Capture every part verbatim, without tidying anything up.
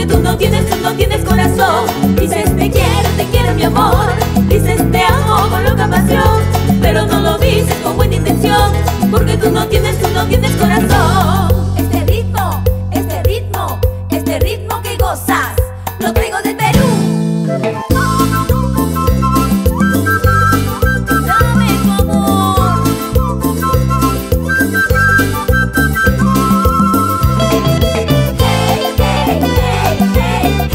porque tú no tienes, tú no tienes corazón. Dices te quiero, te quiero mi amor, dices te amo con loca pasión, pero no lo dices con buena intención, porque tú no tienes, tú no tienes corazón. Este ritmo, este ritmo, este ritmo que gozas, lo traigo de Perú. Dame tu amor. Hey, hey, hey, hey,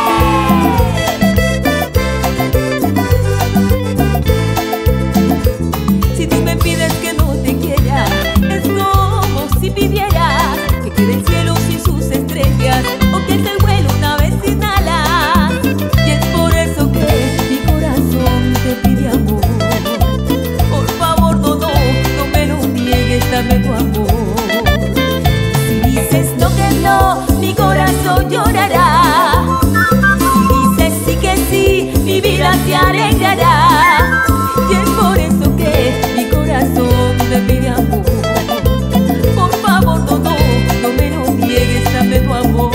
hey. Si tú me pides que no te quiera, es como si pidieras que quede el cielo sin sus estrellas, o que se vuele una vez sin alas. Y es por eso que mi corazón te pide amor. Por favor, no, no, no me lo niegues, dame tu amor. Si dices no que no, mi corazón llorará. Si dices sí que sí, mi vida se alegrará. Y es por eso que mi corazón te pide amor. Por favor, no, no, no me lo niegues, dame tu amor.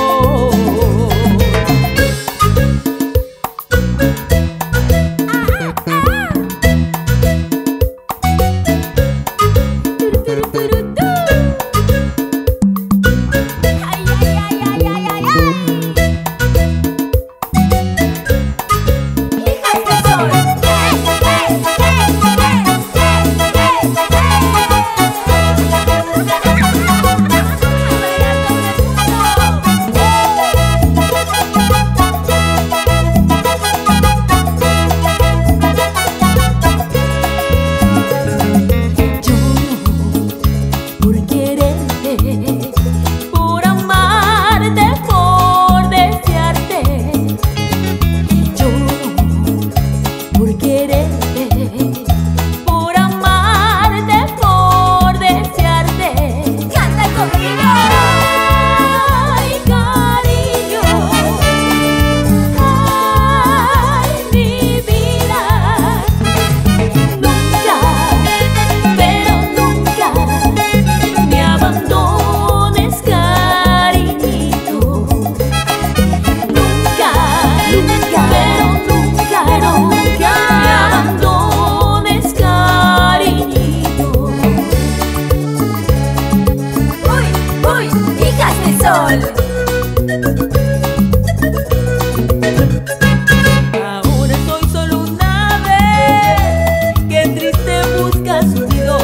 Ahora soy solo un ave que triste busca su nido.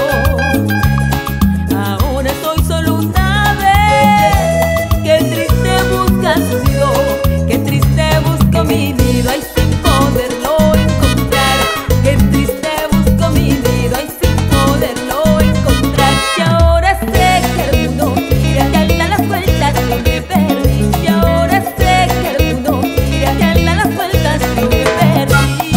Ahora soy solo un ave que triste busca su nido. Que triste busco mi nido, ay, sin poderlo encontrar. Que triste busco mi nido, ay, sin poderlo encontrar. Y ahora sé que el mundo gira y da las vueltas que me perdí. Y ahora sé que el mundo gira y da las vueltas que me perdí.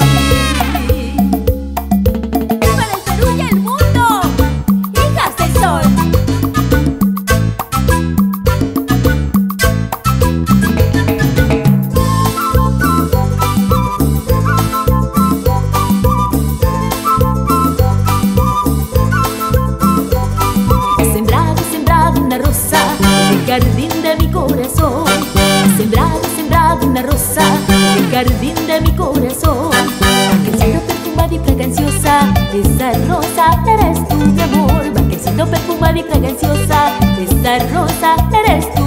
Para el Perú y el mundo, hijas del sol. He sembrado, he sembrado una rosa en el jardín de mi corazón. He sembrado, he sembrado una rosa en el jardín de mi corazón. Va creciendo perfumada y fraganciosa, esa rosa eres tú, mi amor. Va creciendo perfumada y fraganciosa, esa rosa eres tú.